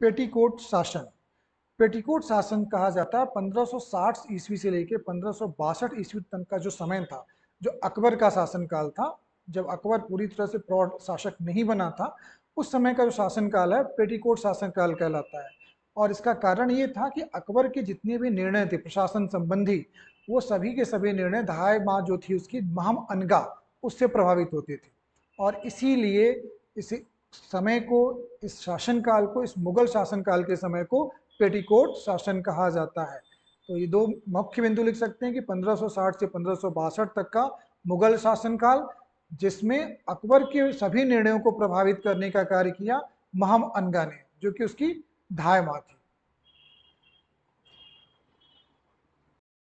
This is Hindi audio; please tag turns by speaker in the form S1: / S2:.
S1: पेटीकोट शासन। पेटीकोट शासन कहा जाता है 1560 ईस्वी से लेकर 1562 ईस्वी तक का जो समय था, जो अकबर का शासनकाल था, जब अकबर पूरी तरह से प्रौढ़ शासक नहीं बना था, उस समय का जो शासनकाल है पेटीकोट शासनकाल कहलाता है। और इसका कारण ये था कि अकबर के जितने भी निर्णय थे प्रशासन संबंधी, वो सभी के सभी निर्णय धाय माँ जो थी उसकी महम अनगा उससे प्रभावित होते थे। और इसीलिए इस समय को, इस शासनकाल को, इस मुगल शासनकाल के समय को पेटीकोट शासन कहा जाता है। तो ये दो मुख्य बिंदु लिख सकते हैं कि 1560 से 1562 तक का मुगल शासनकाल, जिसमें अकबर के सभी निर्णयों को प्रभावित करने का कार्य किया महम अनगा ने, जो कि उसकी धाय माँ थी।